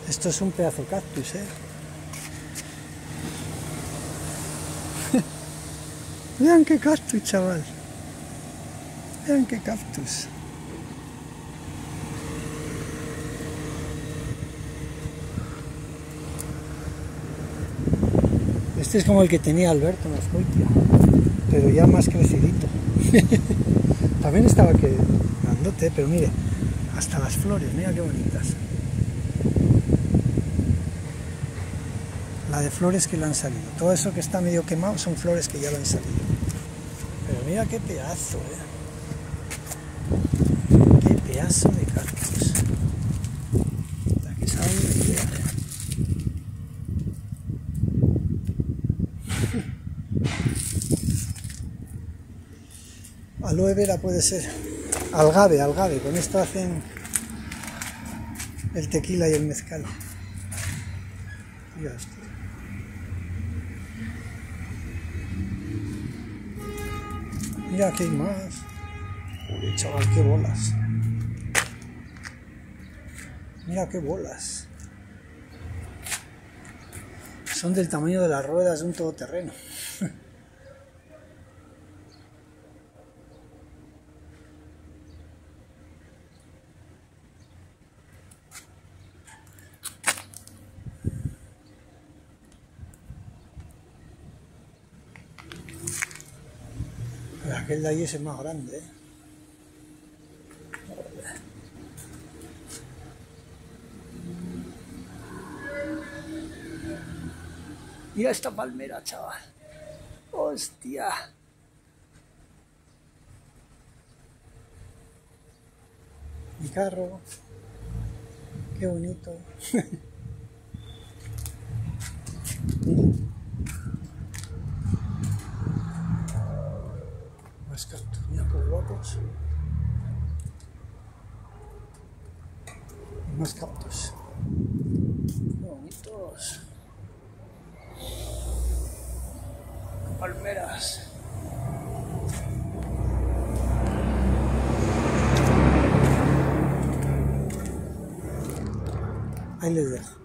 Esto es un pedazo de cactus, ¿eh? Vean qué cactus, chaval. Vean qué cactus. Este es como el que tenía Alberto en Azcoitia, pero ya más crecidito. También estaba que grandote, pero mire, hasta las flores, mira qué bonitas. La de flores que le han salido. Todo eso que está medio quemado son flores que ya le han salido. Pero mira qué pedazo, Qué pedazo de cactus. La que sabe una idea, Aloe vera puede ser. Algave, con esto hacen el tequila y el mezcal. Mira esto. Mira que hay más. Uy, chaval, qué bolas. Mira qué bolas. Son del tamaño de las ruedas de un todoterreno. Aquel de ahí es el más grande, Mira esta palmera, chaval. Hostia. Mi carro. Qué bonito. Más cactus, mira qué guapos. Más cactus. Qué bonitos. Palmeras. Ahí les dejo.